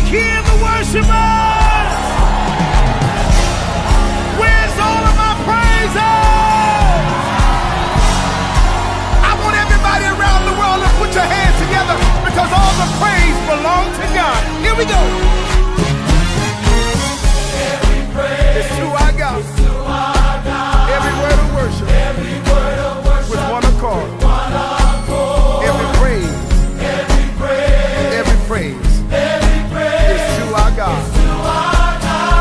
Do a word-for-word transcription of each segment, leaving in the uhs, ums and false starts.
hear the worshipers? Where's all of my praises? I want everybody around the world to put your hands together because all the praise belongs to God. Here we go. Every praise It's to our God. is to our God. Every word of worship Every word of worship with one accord. one accord. Every praise, Every praise, every praise every praise is to our God. to our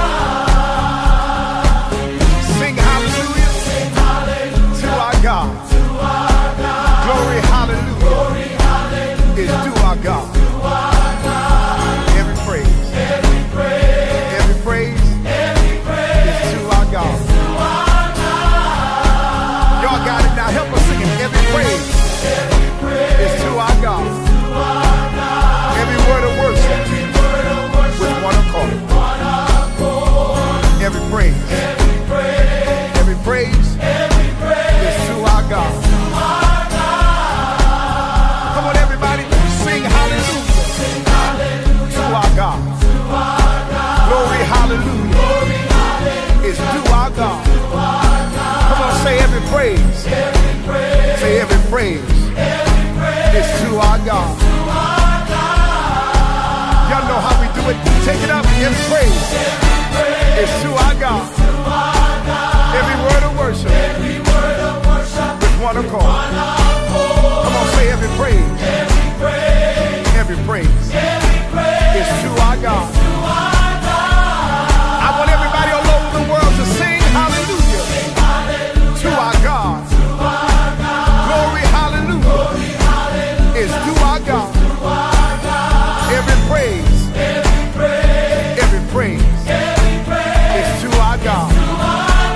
God. Sing hallelujah Sing hallelujah to our God. to our God. Glory hallelujah Glory hallelujah is to our God. to our God. Every praise, Every praise, every praise every praise is to our God. to our God. Y'all got it now. Help us sing it. Every praise Every praise is to our God. to our God. Every word of worship Every word of worship with one accord. one accord. Every praise, Every praise, every praise every praise is to our God. to our God. Come on, everybody, sing hallelujah Sing hallelujah to our God. to our God. Glory hallelujah Glory hallelujah is to our God. to our God. Come on, say every praise. Every praise, Say every praise every praise is to our God. to our God. Y'all know how we do it. Take it up. Every praise Every praise is to our God. to our God. Every word of worship Every word of worship with one accord. one accord. Come on, say every praise. Every praise, Every praise every praise is to our God. to our God. I want everybody all over the world to sing hallelujah Sing hallelujah to our God. to our God. Glory hallelujah Glory hallelujah is to our God. to our God. Every praise, Every praise, every praise every praise is to our God. to our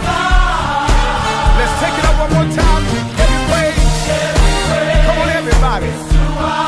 God. Let's take it up one more time. Every praise. Every praise Come on, everybody. to our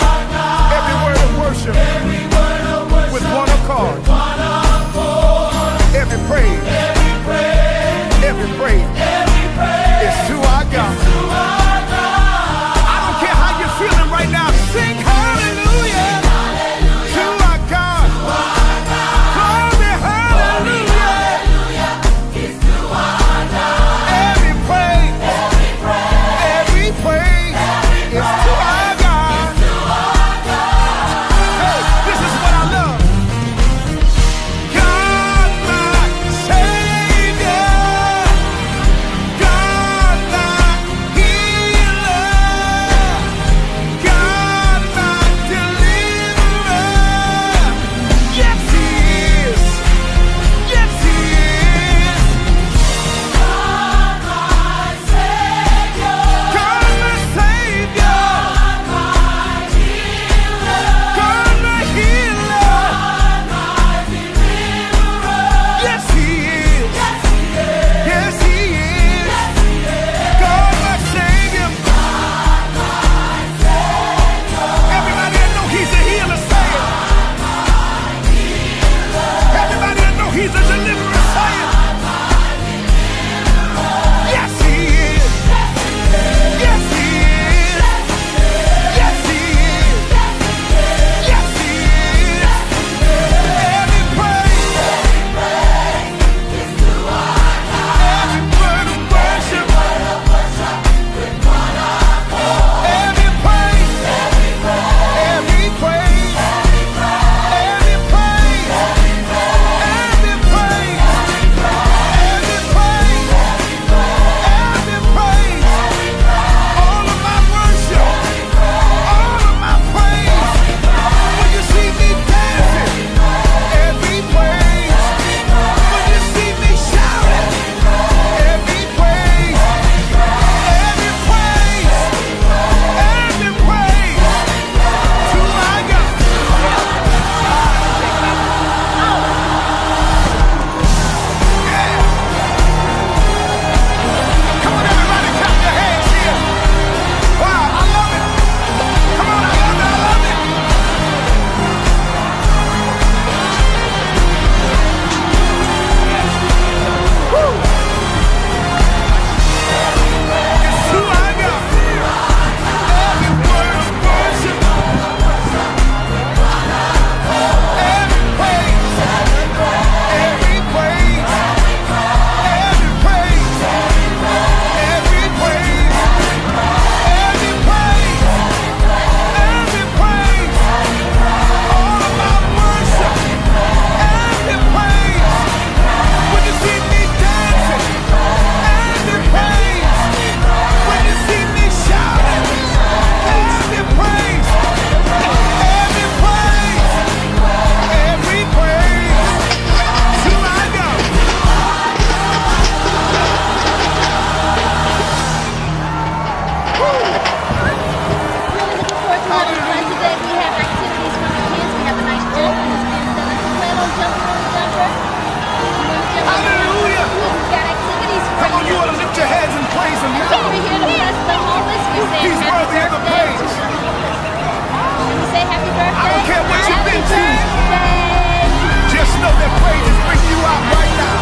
know that praises bring you out right now?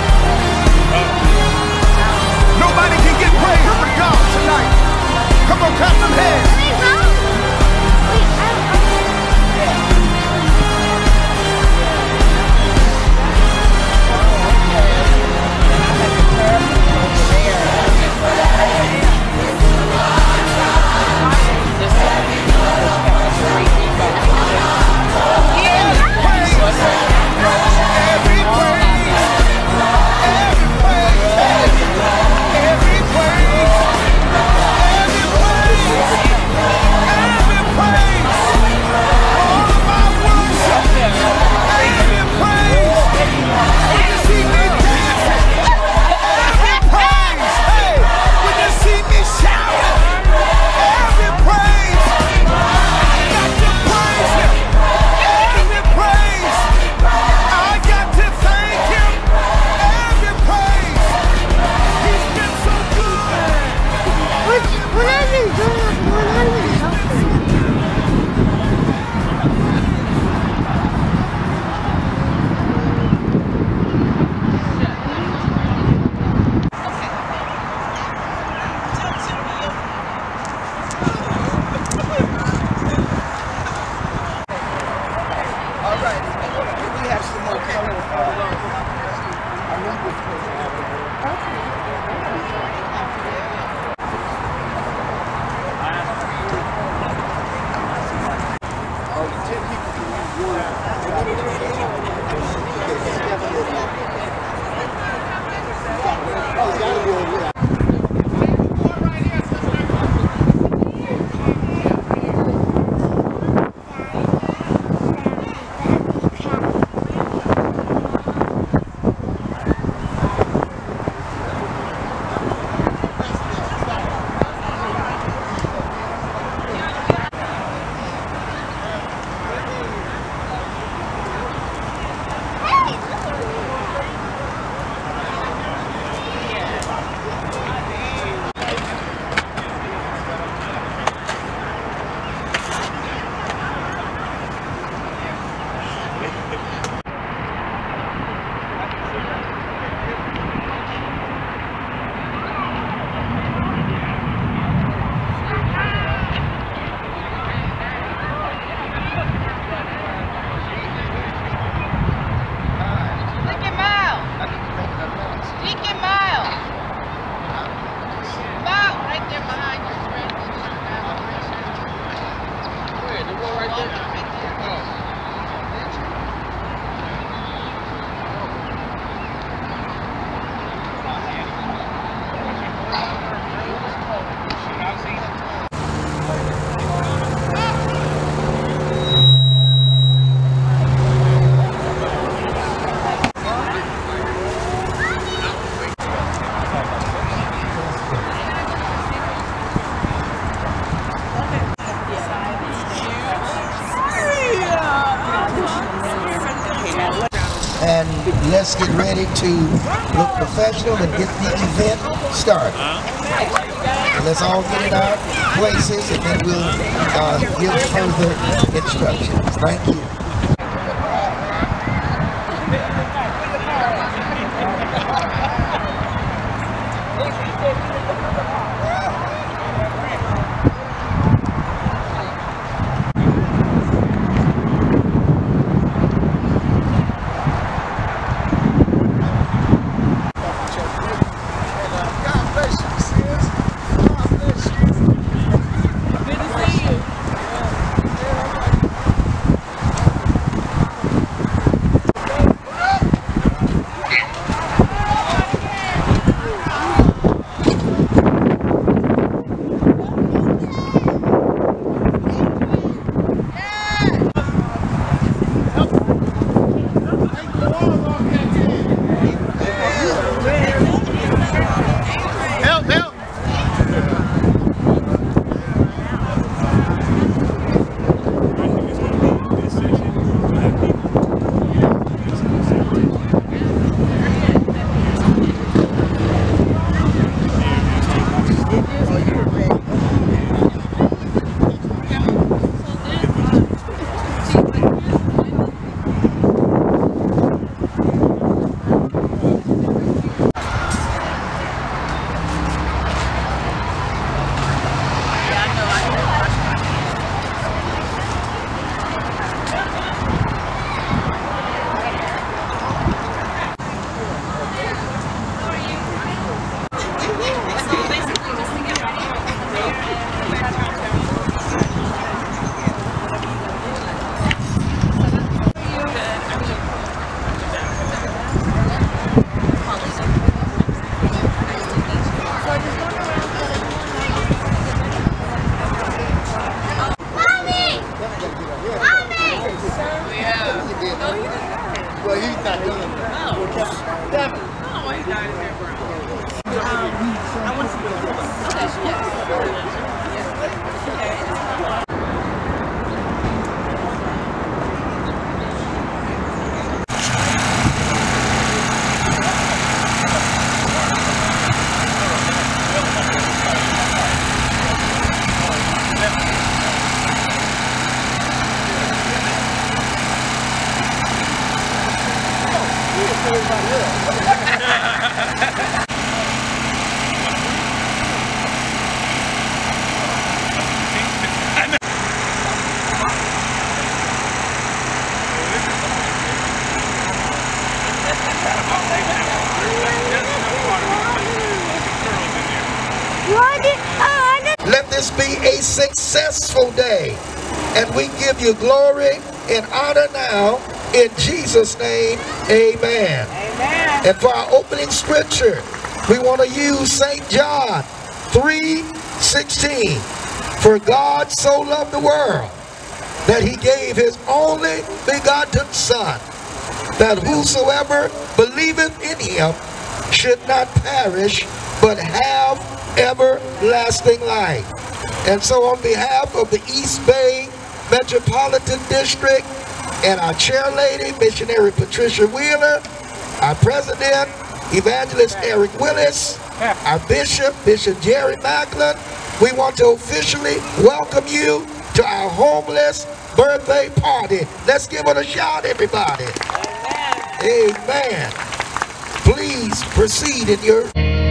Nobody can get praise but God tonight. Come on, clap them hands. And let's get ready to look professional and get the event started. Let's all get in our places and then we'll uh, give further instructions. Thank you. did. No, he didn't. Well, he's not doing it. No. Damn it. Oh, he died in there, bro. Um, I want to see this. Okay, yes. Let this be a successful day, and we give you glory and honor now in Jesus' name. Amen. Amen. And for our opening scripture, we want to use Saint John three sixteen. For God so loved the world that he gave his only begotten Son, that whosoever believeth in him should not perish, but have everlasting life. And so on behalf of the East Bay Metropolitan District and our chair lady, missionary Patricia Wheeler, our president, evangelist Eric Willis, our bishop, Bishop Jerry Macklin, we want to officially welcome you to our homeless birthday party. Let's give it a shout, everybody. Amen. Amen. Please proceed in your...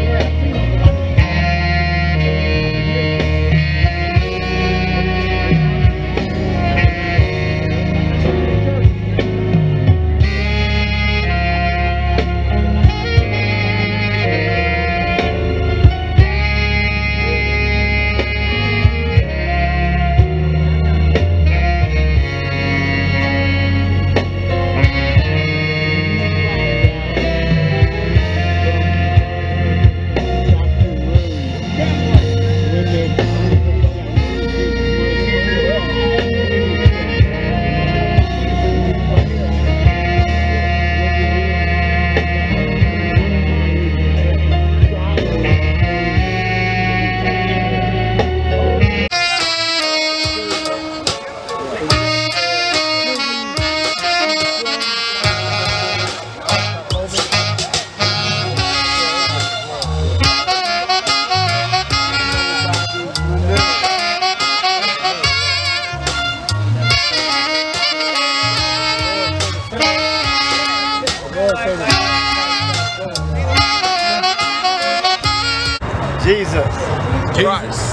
Jesus Christ.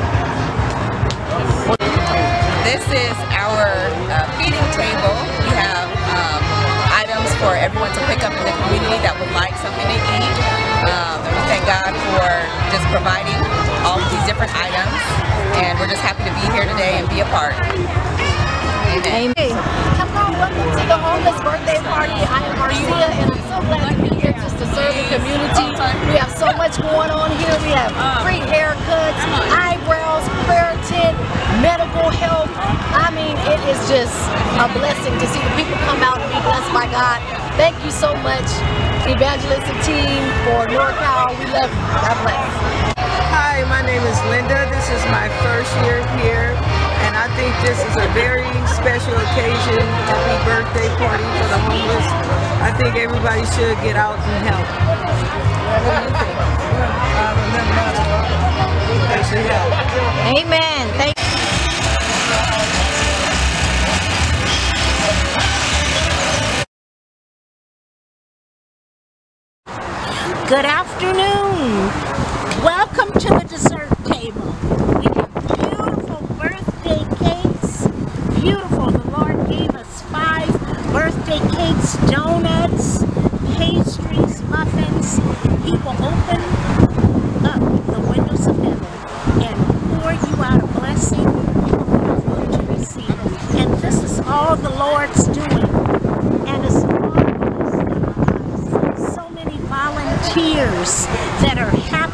This is our uh, feeding table. We have um, items for everyone to pick up in the community that would like something to eat. Um, and we thank God for just providing all of these different items. And we're just happy to be here today and be a part. Amen. Hey, hello, welcome to the homeless birthday party. I am Marcia, and I'm so glad to be here just to serve the community. We have so much going on here. We have free haircuts, eyebrows, prayer tent, medical help. I mean, it is just a blessing to see the people come out and be blessed by God. Thank you so much, evangelistic team for NorCal. We love you. God bless. Hi, my name is Linda. This is my first year here, and I think this is a very special occasion, happy birthday party for the homeless. I think everybody should get out and help. What do you think? They should help. Amen. Thank you. Good afternoon. Welcome to the dessert table. We have beautiful birthday cakes. Beautiful. The Lord gave us five birthday cakes, donuts, pastries, muffins. He will open up the windows of heaven and pour you out a blessing you will have room to receive. And this is all the Lord's doing. And it's marvelous. So many volunteers that are happy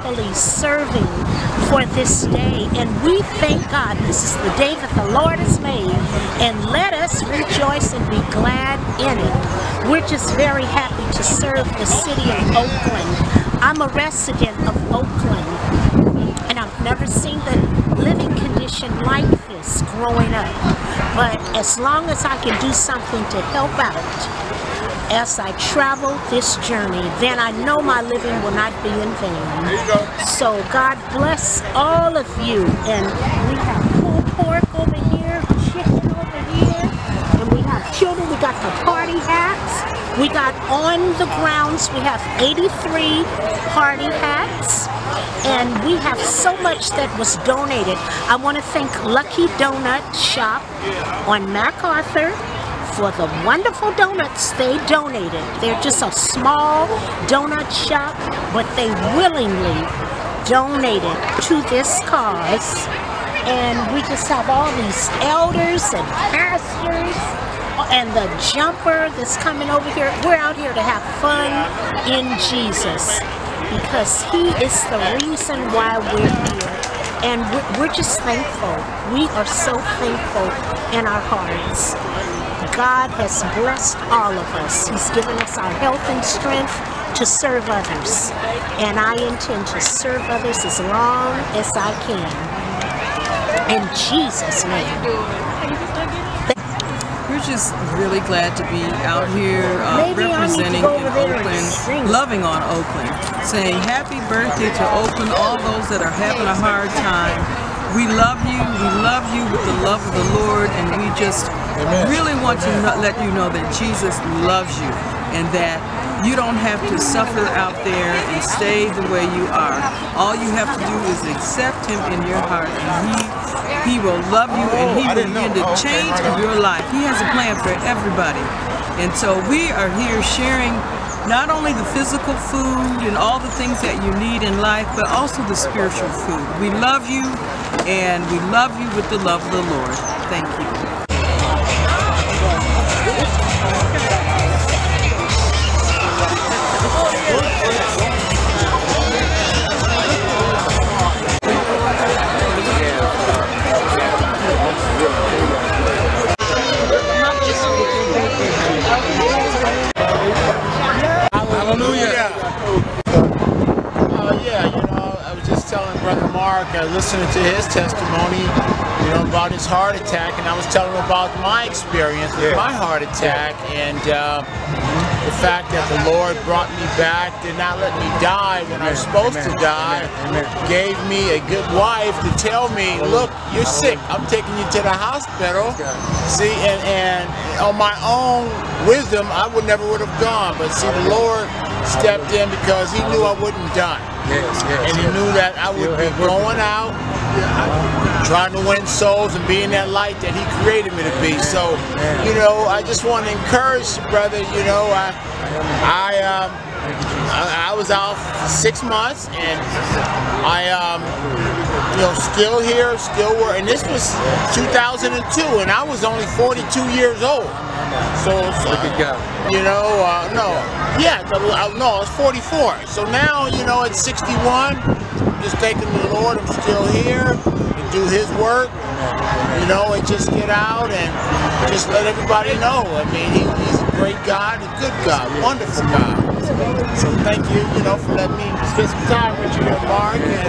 faithfully serving for this day. And we thank God this is the day that the Lord has made, and let us rejoice and be glad in it. We're just very happy to serve the city of Oakland. I'm a resident of Oakland, and I've never seen the living condition like this growing up. But as long as I can do something to help out as I travel this journey, then I know my living will not be in vain. So God bless all of you. And we have pulled pork over here, chicken over here, and we have children. We got the party hats. We got on the grounds, we have eighty-three party hats. And we have so much that was donated. I want to thank Lucky Donut Shop on MacArthur for the wonderful donuts they donated. They're just a small donut shop, but they willingly donated to this cause. And we just have all these elders and pastors and the jumper that's coming over here. We're out here to have fun in Jesus, because He is the reason why we're here. And we're just thankful. We are so thankful in our hearts. God has blessed all of us. He's given us our health and strength to serve others. And I intend to serve others as long as I can. In Jesus' name. We're just really glad to be out here uh, representing in Oakland, loving on Oakland, saying happy birthday to Oakland, all those that are having a hard time. We love you, we love you with the love of the Lord, and we just Amen. really want to Amen. let you know that Jesus loves you, and that you don't have to suffer out there and stay the way you are. All you have to do is accept Him in your heart, and He He will love you, and He will begin to change your life. He has a plan for everybody. And so we are here sharing not only the physical food and all the things that you need in life, but also the spiritual food. We love you, and we love you with the love of the Lord. Thank you. Hallelujah. Uh, yeah, you know, I was just telling Brother Mark, uh, listening to his testimony, you know, about his heart attack, and I was telling him about my experience with yeah. my heart attack, and uh, the fact that the Lord brought me back, did not let me die when Amen. I was supposed Amen. to die, Amen. gave me a good wife to tell me, look, you're sick, I'm taking you to the hospital. See, and, and on my own wisdom, I would never would have gone, but see, the Lord stepped in because He knew I wouldn't die. Yes, yes, and He yes. knew that I would be going out, trying to win souls and being that light that He created me to be. So, you know, I just want to encourage you, brother. You know, I, I, um, I, I was out for six months, and I, um, you know, still here, still work. And this was two thousand two, and I was only forty-two years old. So, so you know, uh, no, yeah, no, I was forty-four. So now, you know, at sixty-one, I'm just thanking the Lord. I'm still here to do His work, you know, and just get out and just let everybody know. I mean, he, He's a great God, a good God, wonderful God. So thank you, you know, for letting me spend some time with you, Mark. And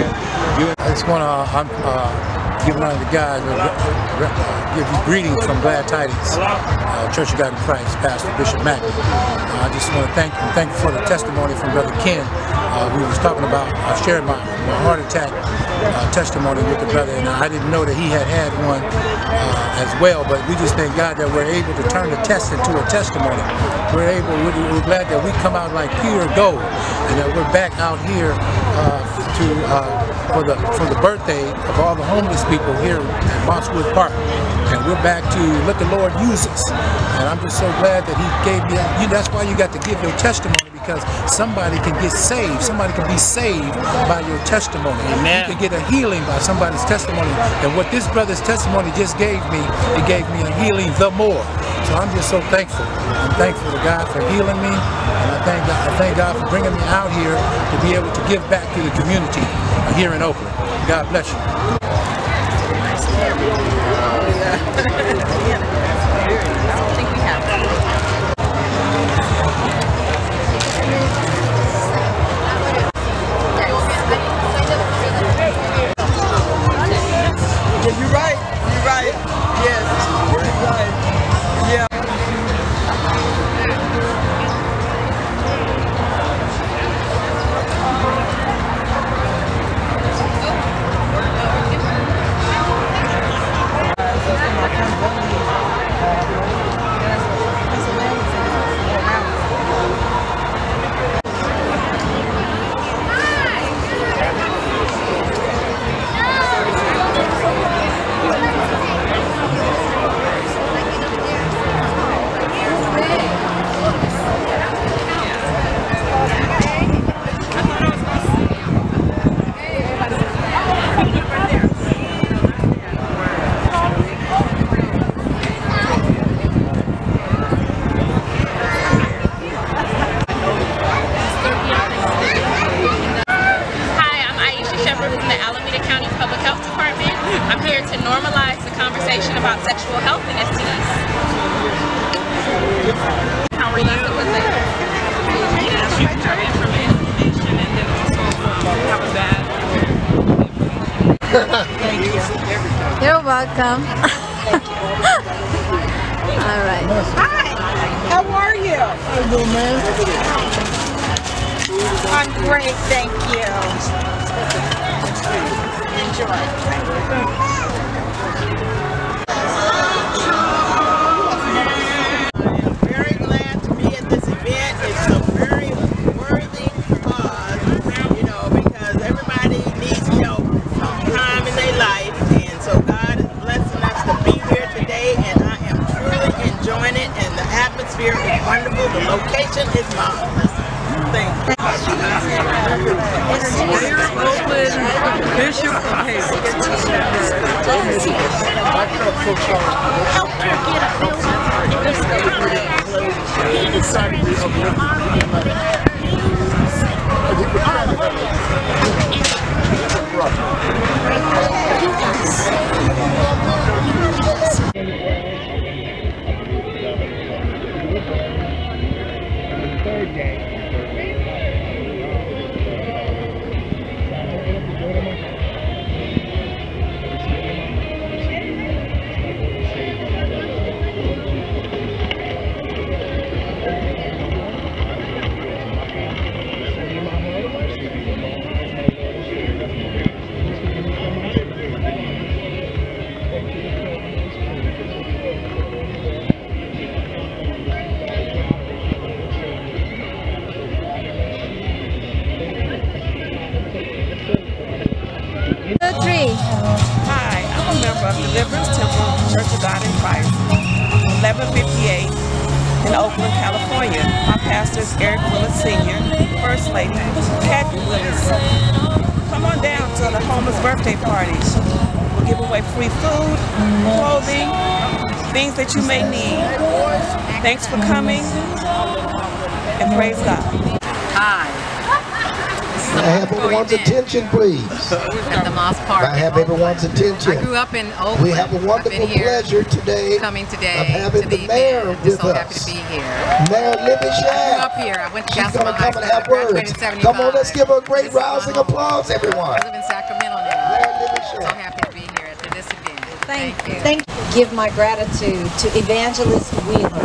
I just want to I'm, uh, give one of the guys uh, uh, give you greetings from Glad Tidings, uh, Church of God in Christ, Pastor Bishop Mack. Uh, I just want to thank you, thank you for the testimony from Brother Ken. Uh, we was talking about, I shared my, my heart attack uh, testimony with the brother, and I didn't know that he had had one uh, as well, but we just thank God that we're able to turn the test into a testimony. We're able, we're, we're glad that we come out like pure gold, and that we're back out here uh, to uh, for the for the birthday of all the homeless people here at Mosswood Park, and we're back to let the Lord use us. And I'm just so glad that He gave me. You, that's why you got to give your testimony, because somebody can get saved. Somebody can be saved by your testimony. Amen. You can get a healing by somebody's testimony. And what this brother's testimony just gave me, it gave me a healing the more. So I'm just so thankful. I'm thankful to God for healing me, and I thank God, I thank God for bringing me out here to be able to give back to the community here in Oakland. God bless you. I don't think we have that. You're right. You're right. Yes. You're right. Yeah. About sexual health and S T Is. How are you? Yes, you can turn in from information and then also have a bad. Thank you. You're welcome. All right. Hi. How are you? How you doing, man? I'm great, thank you. Enjoy. Is wonderful. The location is marvelous. Thank you. Oakland Bishop Hi, I'm a member of Deliverance Temple Church of God in Christ, eleven fifty-eight in Oakland, California. My pastor is Eric Willis Senior, First Lady Kathy Willis. Come on down to the homeless birthday party. We'll give away free food, clothing, things that you may need. Thanks for coming, and praise God. Hi. May I have everyone's attention, please? At the Moss Park. May I have everyone's attention? I grew up in Oakland. We have a wonderful pleasure today coming today of having to the, the mayor event. with so us. happy to be here. Mayor Libby I Shack. grew up here. I went to She's going to come and have words. Come on, let's give her a great rousing applause, everyone. I live in Sacramento now. Mayor Libby Shack. So happy to be here at this event. Thank, Thank you. Thank you. Give my gratitude to Evangelist Wheeler.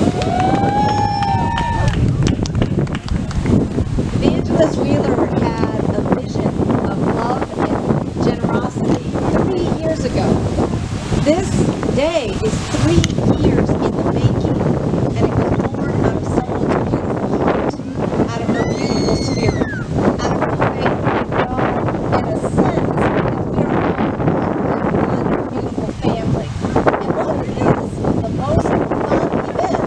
Evangelist Wheeler had a vision of love and generosity three years ago. This day is three years in the making, and it was born out of someone's beautiful heart, out of her beautiful spirit, out of her faith in God, and a sense that we are all one beautiful family. And what is the most fun event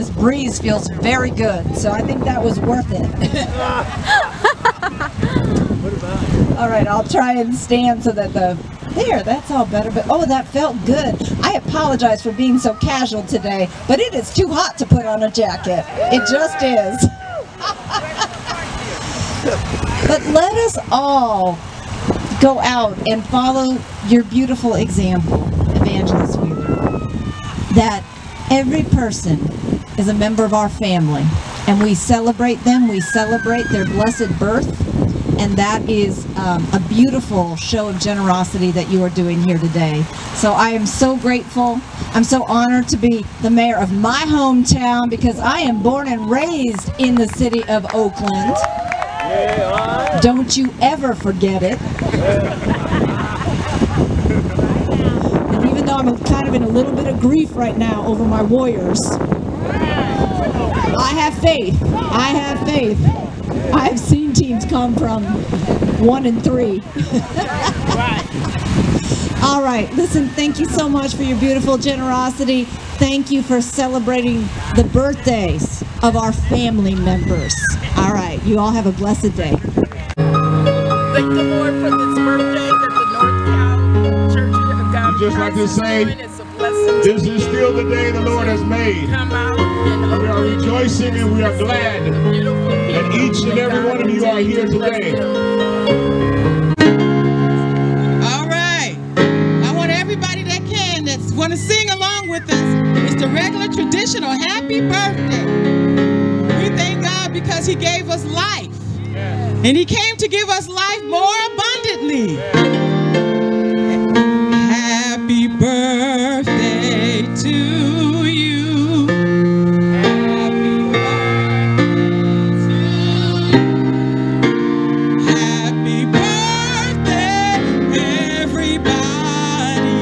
this breeze feels very good, so I think that was worth it. All right, I'll try and stand so that the, there, that's all better, but oh, that felt good. I apologize for being so casual today, but it is too hot to put on a jacket. It just is. But let us all go out and follow your beautiful example, Evangelist Wheeler, that every person is a member of our family, and we celebrate them, we celebrate their blessed birth, and that is um, a beautiful show of generosity that you are doing here today. So I am so grateful. I'm so honored to be the mayor of my hometown, because I am born and raised in the city of Oakland. Don't you ever forget it. And even though I'm kind of in a little bit of grief right now over my Warriors, I have faith. I have faith. I have seen teams come from one and three. All right, listen, thank you so much for your beautiful generosity. Thank you for celebrating the birthdays of our family members. All right, you all have a blessed day. Thank the Lord for this birthday that the North Cal Church of God just like to say, it's a blessing. This is still the day the Lord has made. Come out and we are rejoicing and we are glad that each and every one of you are here today. All right. I want everybody that can, that's want to sing along with us. It's the regular traditional happy birthday. We thank God because he gave us life. And he came to give us life more abundantly. Happy birthday to you. Happy birthday to you. Happy birthday, everybody.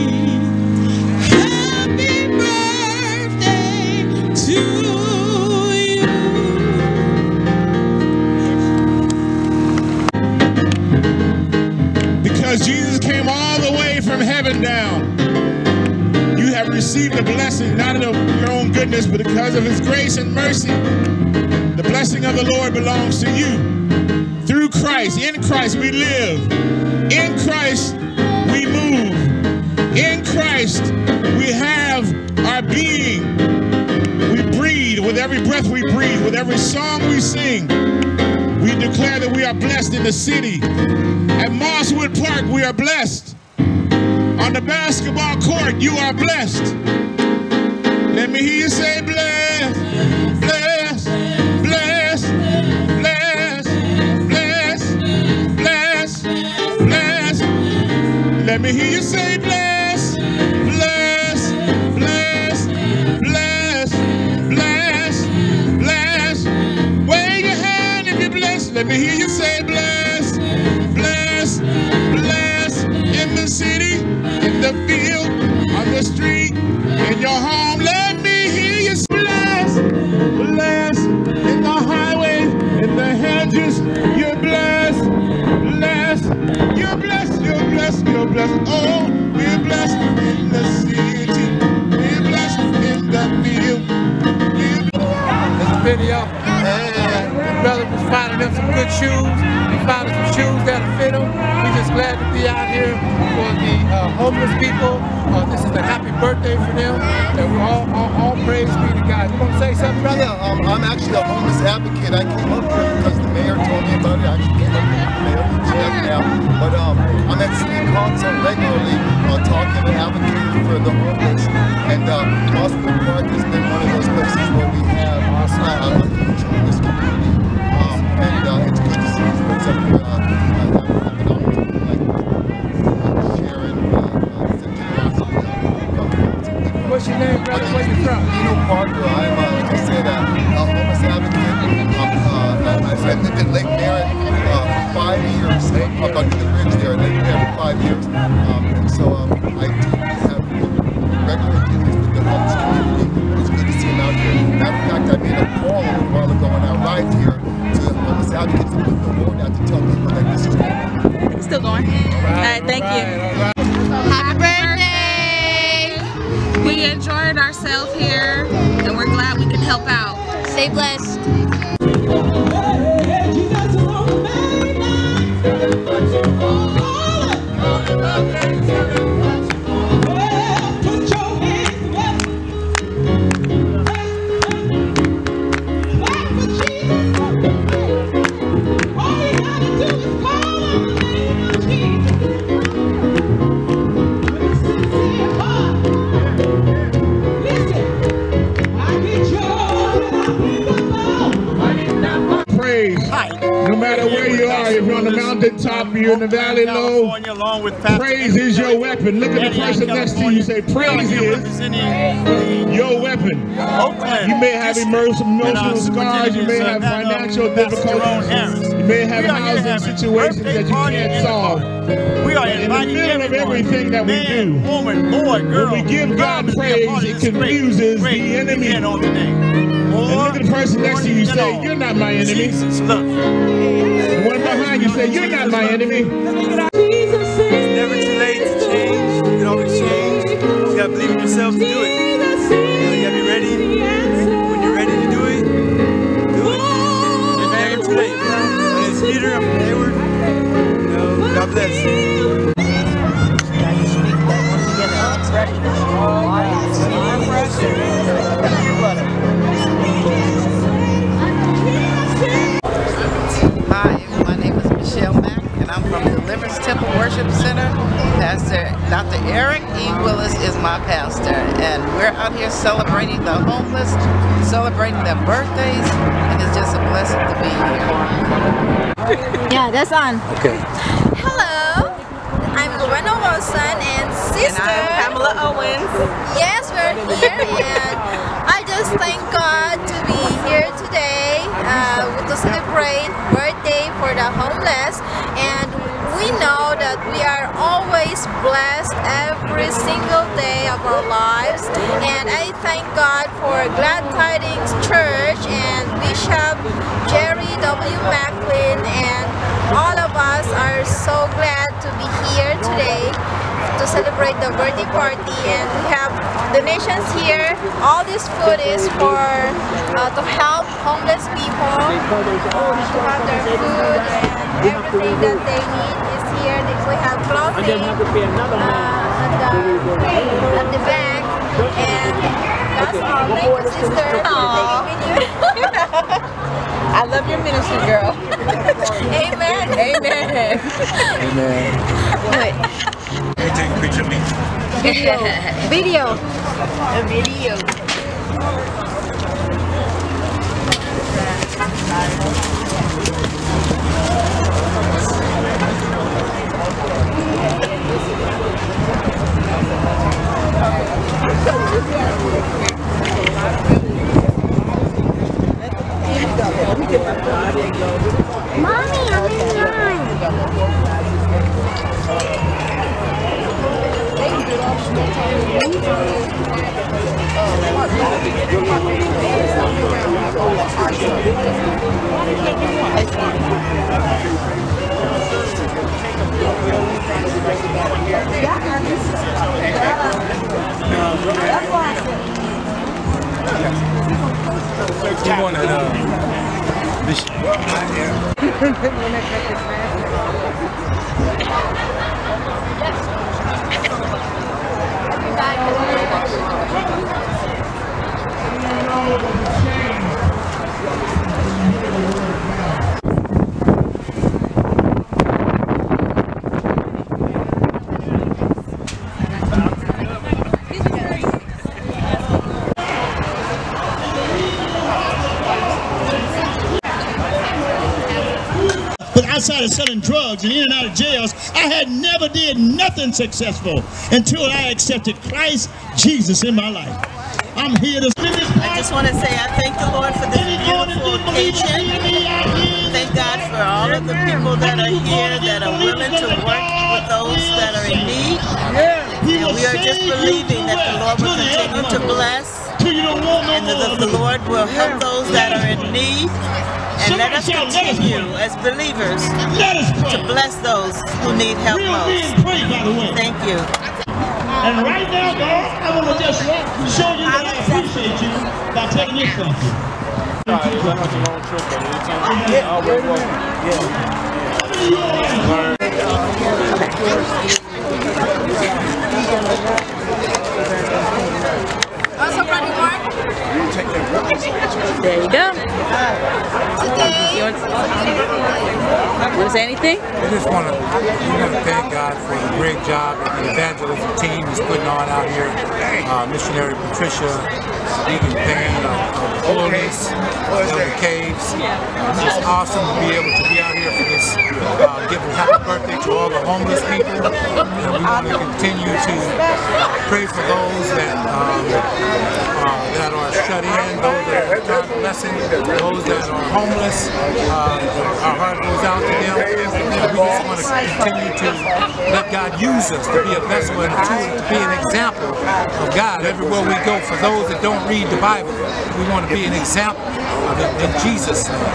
Happy birthday to you. Because Jesus came all the way from heaven down, you have received a blessing, not of your own goodness, but because of his grace and mercy. The blessing of the Lord belongs to you. Through Christ, in Christ we live. In Christ we move. In Christ we have our being. We breathe. With every breath we breathe, with every song we sing, we declare that we are blessed in the city. At Mosswood Park, we are blessed. On the basketball court, you are blessed. Let me hear you say blessed, blessed, blessed, blessed, blessed, blessed, blessed. Let me hear you say blessed, blessed, blessed, blessed, blessed, blessed. Wave your hand if you're blessed. Let me hear you say blessed, blessed, blessed. In the city, in the field, on the street, in your home. Let me hear you say blessed, blessed. In the highway, in the hedges, you're blessed, blessed. You're blessed, you're blessed, you're blessed. Oh, we're blessed in the city. We're blessed in the field. We're This video, and the brother was finding them some good shoes. He found some shoes that'll fit him. We're just glad to be out here for the uh, homeless people. Uh, this is a happy birthday for them, and we're all, all, all praise be to God. You want to say something, brother? Yeah, um, I'm actually a homeless advocate. I came up here because the mayor told me about it. I actually came up here with the mayor. She left now. But um, I'm at city council regularly uh, talking and advocating for the homeless. And uh, Mosswood Park has been one of those places where we have uh, a huge homeless community. Um, and uh, it's good to see these folks up here. Uh, uh, have an opportunity like uh, sharing uh, uh, the generosity of What's your name, brother? Where you from? Dino Parker. I'm, uh, like I said, uh, a homeless advocate. Um, uh, I lived in Lake Merritt uh, for five years, up under the bridge there at Lake Merritt for five years. Um, and so um, I do have regular dealings with the homeless community. It's good to see them out here. Matter of fact, I made a call a little while ago when I arrived here to homeless advocates to put the word out to tell people that this is going on. Still going? All right, all right thank all right, you. All right. Happy birthday! We enjoyed ourselves here, and we're glad we help out. Stay blessed. No matter where you are, if you're on the mountaintop, you're in the valley low, praise is your weapon. Look at the person next to you, say praise is your weapon. You may have emotional scars, you may have financial difficulties, you may have housing situations that you can't solve. We are in the middle of everything that we do, woman, boy, girl, when we give God praise, it confuses the enemy. And look at the person next to you, say, you're not my enemy. The one behind you, say, you're not my enemy. It's never too late to change. You can always change. You just gotta believe in yourself to do it. You know, you gotta be ready. When you're ready to do it, do it. It's never too late. My name's Peter, I'm from Hayward. You know, God bless you. Hi, my name is Michelle Mack, and I'm from Deliverance Temple Worship Center. Pastor Doctor Eric E. Willis is my pastor, and we're out here celebrating the homeless, celebrating their birthdays, and it's just a blessing to be here. Yeah, that's on. Okay. Hello, I'm Lorena Wilson and sister. And I'm Pamela Owens. Yes, we're here, and I just thank God to be here today uh, to celebrate birthday for the homeless. And we know that we are always blessed every single day of our lives. And I thank God for Glad Tidings Church and Bishop Jerry W. Macklin, and all of us are so glad to be here today to celebrate the birthday party. And we have donations here. All this food is for uh, to help homeless people uh, to have their food, and everything that they need is here. We have clothing uh, at, the, at the back, and that's all. Thank you, sister, for taking me. I love your ministry, girl. Amen. Amen. Amen. Let me take a picture of me. Video. Video. A video. Mommy, I'm in line. You wanted uh, Bishop. But outside of selling drugs and in and out of jails, I had never did nothing successful until I accepted Christ Jesus in my life. I'm here to spend this. I just want to say I thank the Lord for this beautiful occasion. Thank God for all of the people that are here that are willing to work with those that are in need. And we are just believing that the Lord will continue to bless, and that the Lord will help those that are in need. And let us continue as believers to bless those who need help most. Thank you. And right now, God, I want to just show you that I appreciate you by taking this from you. Also, Brother Mark. There you go. You want, want to say anything? I just want to, we want to thank God for the great job that the evangelism team is putting on out here. Uh, Missionary Patricia, Deacon Payne, uh, uh, Holiness, Elder Caves. It's just awesome to be able to be out here for this, uh, give a happy birthday to all the homeless people. And we want to continue to pray for those that um, uh, that are shut in, those that are convalescent, those that are homeless. Uh, our heart goes out to them. And we just want to continue to let God use us to be a vessel and a tool, to be an example of God everywhere we go. For those that don't read the Bible, we want to be an example of it in Jesus' name.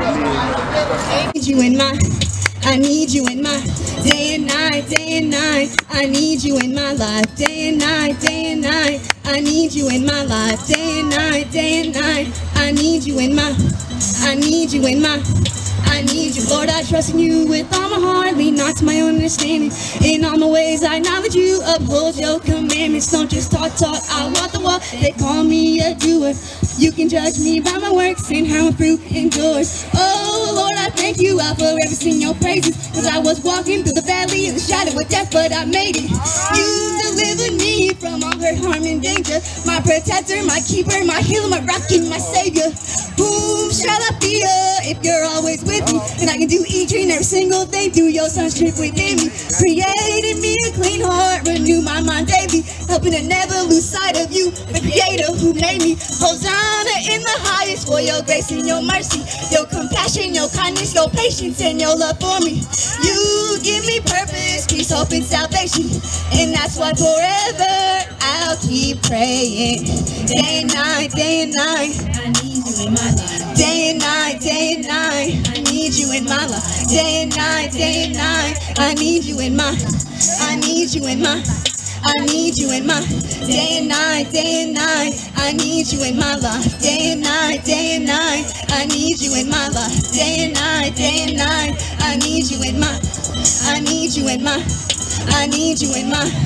I need you in my, I need you in my day and night, day and night. I need you in my life, day and night, day and night. I need you in my life, day and night, day and night. I need you in my, I need you in my, I need you. Lord, I trust in you with all my heart, lean not to my own understanding. In all my ways, I acknowledge you, uphold your commandments. Don't just talk, talk, I walk the walk. They call me a doer. You can judge me by my works and how my fruit endures. Oh, Lord, I thank you, I'll forever sing your praises. Cause I was walking through the valley of the shadow of death, but I made it. You delivered me from all hurt, harm, and danger. My protector, my keeper, my healer, my rock, and my savior. Whom shall I fear if you're always with me? And I can do each and every single thing through your sonship within me. Created me a clean heart, renew my mind daily. Helping to never lose sight of you, the creator who made me. Hosanna in the highest for your grace and your mercy, your compassion, your kindness, your patience, and your love for me. You give me purpose, peace, hope, and salvation. And that's why forever I'll keep praying. Day and night, day and night, I need you in my life. Day and night, day and night, I need you in my life. Day and night, day and night, I need you in my, I need you in my, I need you in my day and night, day and night. I need you in my life. Day and night, day and night. I need you in my life. Day and night, day and night. I need you in my, I need you in my, I need you in my.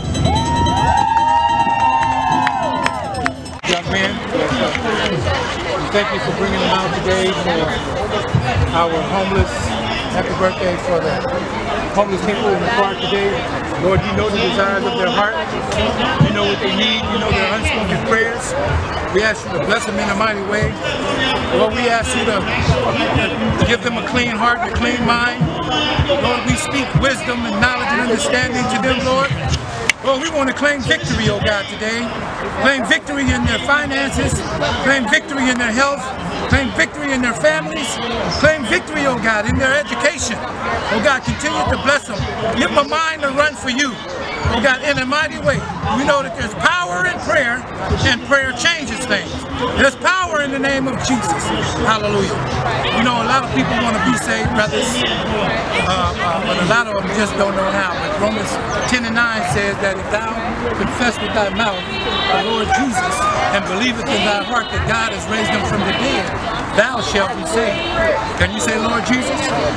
Young man, thank you for bringing them out today for our homeless. Happy birthday for the homeless people in the park today. Lord, you know the desires of their heart. You know what they need. You know their unspoken prayers. We ask you to bless them in a mighty way. Lord, we ask you to give them a clean heart and a clean mind. Lord, we speak wisdom and knowledge and understanding to them, Lord. Lord, we want to claim victory, oh God, today. Claim victory in their finances. Claim victory in their health. Claim victory in their families. Claim victory, oh God, in their education. Oh God, continue to bless them. Give them a mind to run for you. Oh God, in a mighty way. We know that there's power in prayer, and prayer changes things. There's power in the name of Jesus. Hallelujah. You know, a lot of people want to be saved, brothers, uh, uh, but a lot of them just don't know how. But Romans ten and nine says that if thou confess with thy mouth the Lord Jesus and believeth in thy heart that God has raised him from the dead, thou shalt be saved. Can you say, Lord Jesus?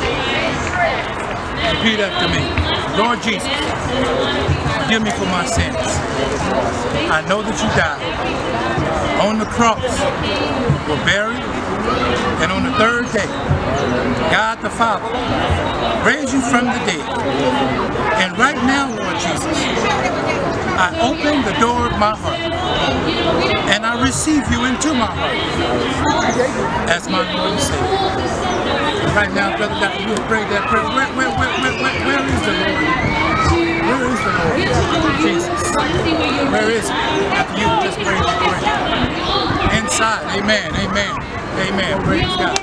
Repeat after me. Lord Jesus, forgive me for my sins. I know that you died on the cross, were buried, and on the third day, God the Father raised you from the dead. And right now, Lord Jesus, I open the door of my heart and I receive you into my heart as my Lord and Savior. Right now, Brother Doctor, you have prayed that prayer. Where, where, where, where, where, where is the Lord? Where is the Lord? Jesus. Where is he? After you just prayed that prayer. Inside. Amen. Amen. Amen. Praise God.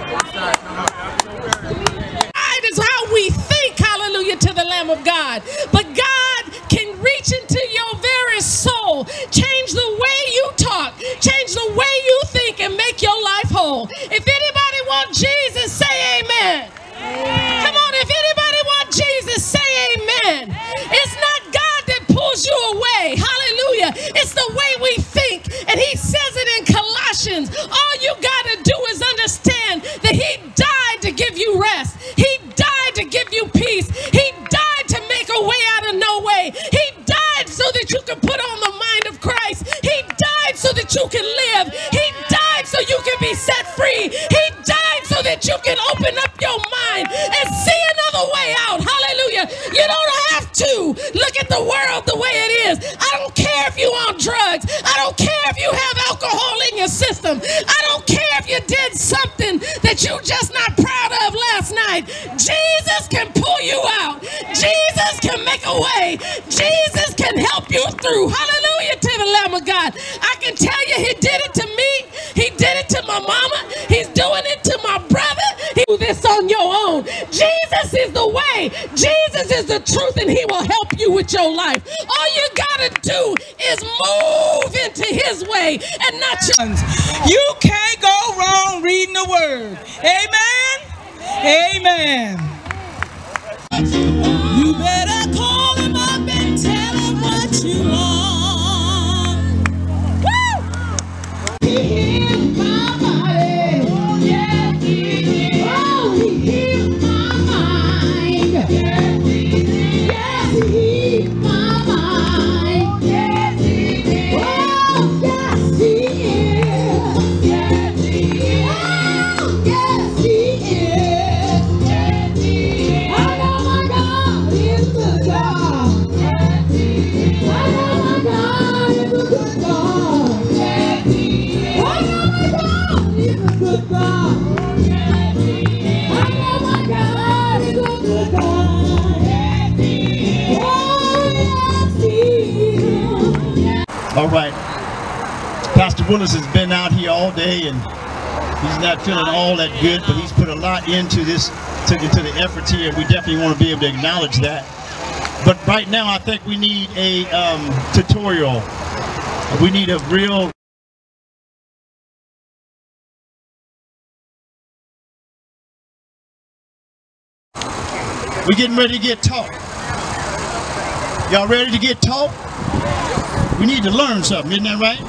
Pride is how we think, hallelujah, to the Lamb of God. But God can reach into your very soul, change the way you talk, change the way you think, and make your life whole. If anybody wants Jesus, say amen. Amen. Come on, if anybody wants Jesus, say amen. It's not God that pulls you away. a way out. Hallelujah. You don't have to look at the world the way it is. I don't care if you're on drugs. I don't care if you have alcohol in your system. I don't care if you did something that you just not proud of last night. Jesus can pull you out. Jesus can make a way. Jesus can help you through. Hallelujah to the Lamb of God. I can tell you he did it to me. He did it to my mama. He's doing it to my brother. He do this on your own. Jesus is the way. Jesus is the truth, and he will help you with your life. All you gotta do is move into his way and not your... You can't go wrong reading the word. Amen. Amen. You better call him up and tell him what you want. Woo! He healed my body. Oh, yes, he did. Oh, he healed my mind. Yes, he did. Yes, he healed my mind. Yes, he did. Oh, yes, he is. Yes, he is. Oh, yes, he is. Yes, he is. I know my God is a good God. Yes, he is. I know my God is a good God. Yes, he is. I know my God is a good God. Yes, he is. I know my God is a good God. Yes, he is. Oh, yes, he is. All right. Pastor Willis has been out here all day and he's not feeling all that good, but he's put a lot into this, to, into the efforts here. We definitely want to be able to acknowledge that. But right now, I think we need a um, tutorial. We need a real... We're getting ready to get taught. Y'all ready to get taught? We need to learn something, isn't that right?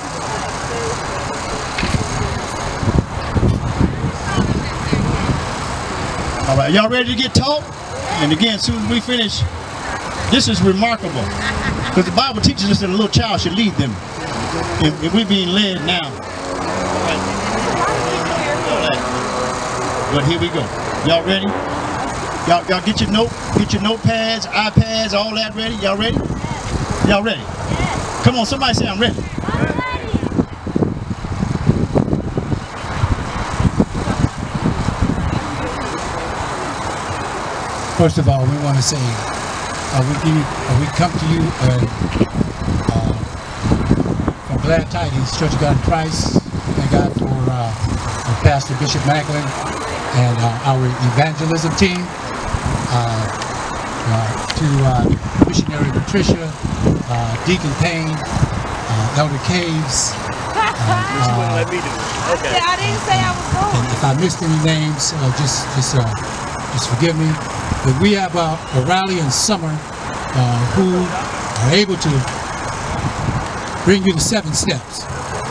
All right, y'all ready to get taught? And again, as soon as we finish, this is remarkable. Because the Bible teaches us that a little child should lead them. And, and we're being led now. All right. All right. But here we go. Y'all ready? Y'all y'all get your note, get your notepads, iPads, all that ready? Y'all ready? Y'all ready? Come on, somebody say I'm ready. First of all, we want to say uh, we, give you, uh, we come to you uh, uh, from Glad Tidings, Church of God in Christ. Thank God for uh, Pastor Bishop Macklin and uh, our evangelism team. Uh, uh, to uh, Missionary Patricia, uh, Deacon Payne, uh, Elder Caves. Uh, She wouldn't let me do it. Okay. I didn't say I was going. And if I missed any names, uh, just just uh, just forgive me. But we have uh, a rally in summer uh, who are able to bring you the seven steps.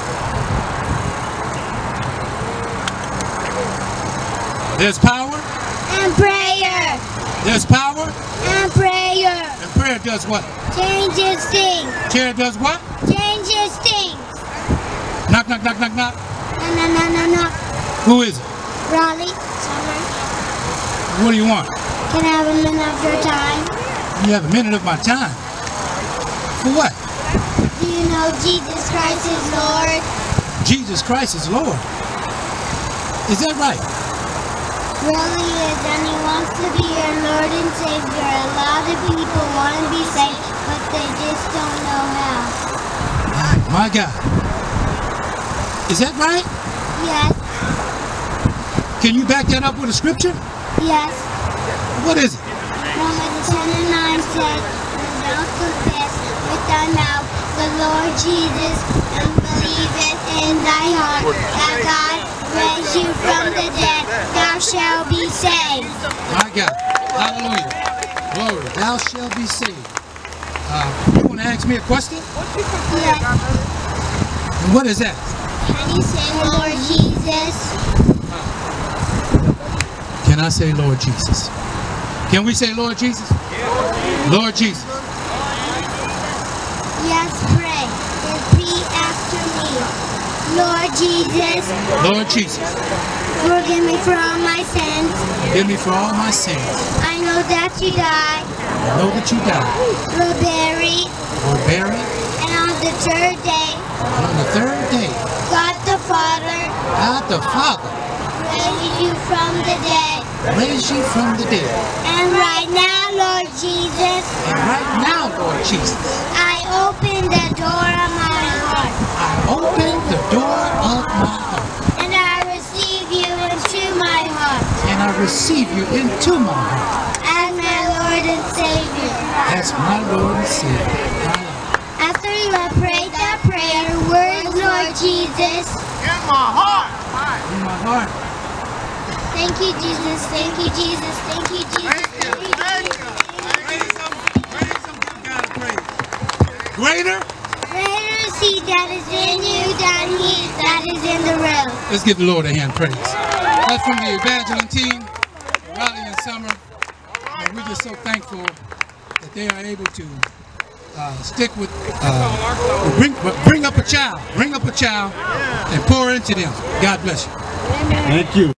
There's power. And prayer. There's power. And prayer. And prayer does what? Changes things. Prayer does what? Changes things. Knock, knock, knock, knock, knock. No, no, no, no, no. Who is it? Raleigh, Summer. What do you want? Can I have a minute of your time? You have a minute of my time. For what? Do you know Jesus Christ is Lord? Jesus Christ is Lord. Is that right? Really is, and he wants to be your Lord and Savior. A lot of people want to be saved, but they just don't know how. My God. Is that right? Yes. Can you back that up with a scripture? Yes. What is it? Romans ten and nine says, "When thou confess with thy mouth the Lord Jesus, and believest in thy heart that God raised you from the dead, thou shalt be saved." My God. Hallelujah. Glory. Thou shalt be saved. Uh, you want to ask me a question? Yes. And what is that? Can you say Lord Jesus? Can I say Lord Jesus? Can we say Lord Jesus? Lord Jesus. Yes, pray. Repeat after me. Lord Jesus. Lord Jesus. Forgive me for all my sins. Forgive me for all my sins. I know that you died. I know that you died. Were buried. Were buried. And on the third day. And on the third day. God the Father. God the Father. Raised you from the dead. Raised you from the dead. And right now, Lord Jesus. And right now, Lord Jesus. I open the door of my heart. I open the door of my heart. And I receive you into my heart. And I receive you into my heart. As my Lord and Savior. As my Lord and Savior. After you have prayed that prayer, words, Lord Jesus. In my heart. In my heart. Thank you, Jesus. Thank you, Jesus. Thank you, Jesus. Thank you, Greater? Greater is he that is in you than he that is in the world. Let's give the Lord a hand praise. That's from the Evangeline team, Riley and Summer. And we're just so thankful that they are able to uh, stick with, uh, bring, bring up a child, bring up a child and pour into them. God bless you. Thank you.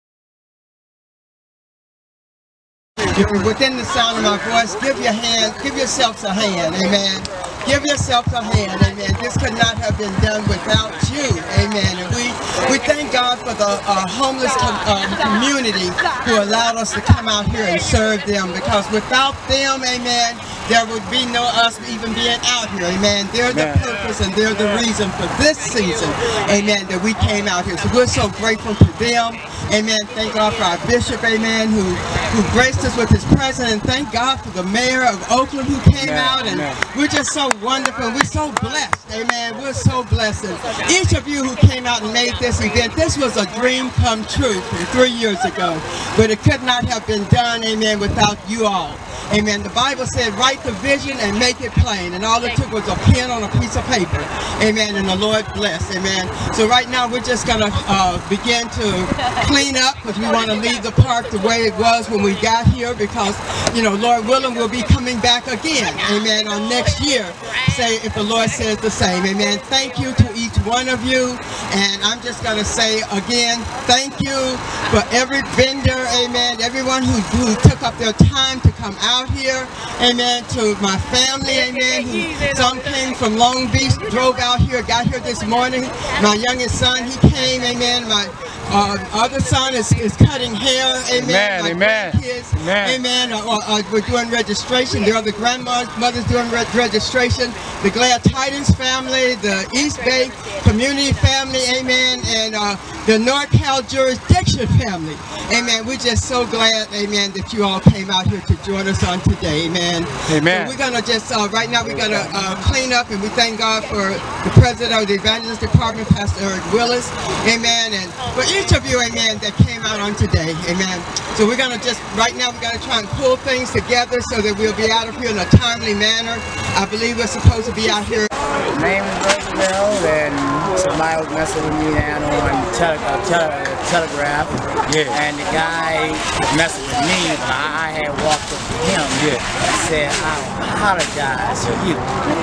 If you're within the sound of my voice, give your hand, give yourselves a hand, amen. Give yourselves a hand, amen. This could not have been done without you, amen. And we, we thank God for the uh, homeless com um, community who allowed us to come out here and serve them, because without them, amen, there would be no us even being out here, amen. They're the purpose and they're the reason for this season, amen, that we came out here. So we're so grateful to them, amen. Thank God for our bishop, amen, who, who graced us with his presence, and thank God for the mayor of Oakland who came amen, out, and amen. We're just so wonderful. We're so blessed, amen. We're so blessed. And each of you who came out and made this event, this was a dream come true from three years ago, but it could not have been done, amen, without you all. Amen. The Bible said, write the vision and make it plain. And all it took was a pen on a piece of paper. Amen. And the Lord bless. Amen. So right now we're just going to uh, begin to clean up, because we want to leave the park the way it was when we got here, because, you know, Lord willing, we'll be coming back again. Amen. On next year. Say, if the Lord says the same. Amen. Thank you to each one of you. And I'm just going to say again, thank you for every vendor. Amen. Everyone who, who took up their time to come out here, amen, to my family, amen, who, some came from Long Beach, drove out here, got here this morning. My youngest son, he came, amen. My uh, other son is, is cutting hair, amen. Amen, my amen. Kids, amen. Amen. Uh, uh, we're doing registration. The other grandmothers doing re registration. The Glad Tidings family, the East Bay community family, amen, and uh, the North Cal jurisdiction family, amen. We're just so glad, amen, that you all came out here to join us on today, amen. Amen. So we're gonna just uh, right now we're gonna uh, clean up, and we thank God for the president of the evangelist department, Pastor Eric Willis, amen, and for each of you, amen, that came out on today, amen. So we're gonna just right now we're gonna try and pull things together so that we'll be out of here in a timely manner. I believe we're supposed to be out here. My name is Roosevelt, and somebody was messing with me down on tele uh, tele Telegraph. Yeah. And the guy was messing with me, but I had walked up to him. Yeah. And said, I apologize to you.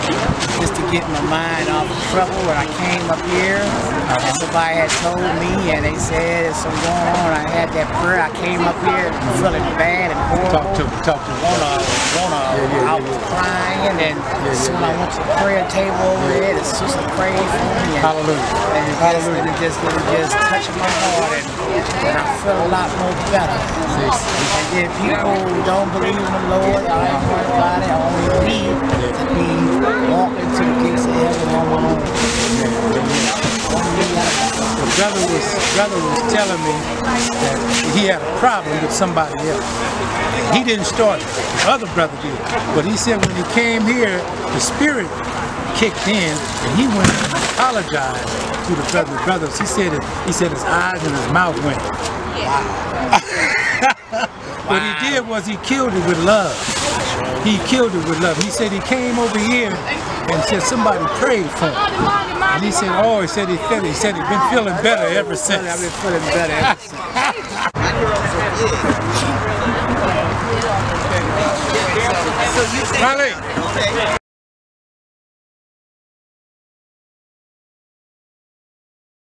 Just to get my mind off of trouble when I came up here. Uh-huh. And somebody had told me, and they said, there's something going on. I had that prayer. I came up here feeling bad and horrible. Talk to me, talk to me. Wanna, wanna, yeah, yeah, I was yeah. crying, and then yeah, yeah, so when yeah. I went to the prayer table over there, the sister prayed for me. And, Hallelujah. And it just, Hallelujah. and it just, it just touched my heart, and, and I feel a lot more better. And then people who don't believe in the Lord, I ain't worried about it. Only me to be walking to the gates of heaven on my own. The brother was, brother was telling me that he had a problem with somebody else. He didn't start it. The other brother did. But he said when he came here, the spirit kicked in, and he went and apologized to the brother. Brothers, he said it, he said his eyes and his mouth went. Wow. What he did was he killed it with love. He killed it with love. He said he came over here and said somebody prayed for him. And he said, oh, he said he felt it. He said he's been feeling better ever since. I've been feeling better ever since. Riley.